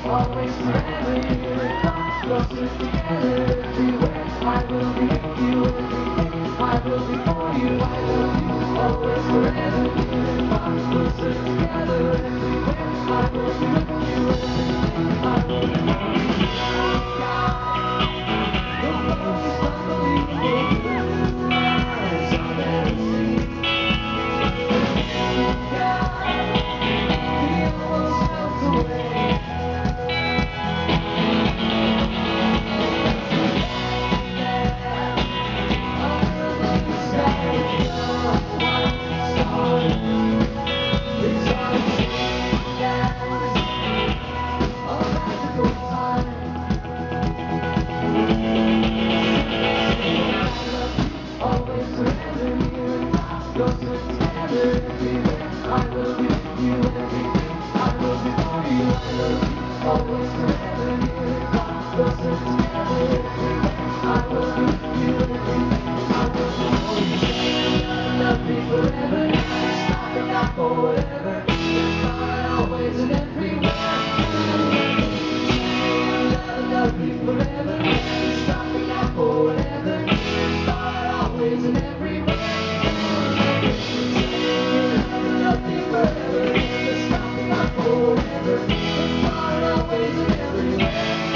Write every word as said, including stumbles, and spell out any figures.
always forever, you and I, closer together everywhere. I will be with you, everything I will be for you. I love you, always forever, you and I, closer together everywhere. I will be with you, everything I will be for you. The most unbelievable blue eyes I've ever seen. God, he almost melts away. Always forever, you and I, closer together everywhere. I will be with you, everything I will be for you. Love me forever, never stopping, not forever. Goodbye, always and everywhere. Love me forever, never stopping, not forever. Goodbye, always and everywhere. Love me forever, never stopping, not forever. Goodbye, always and everywhere.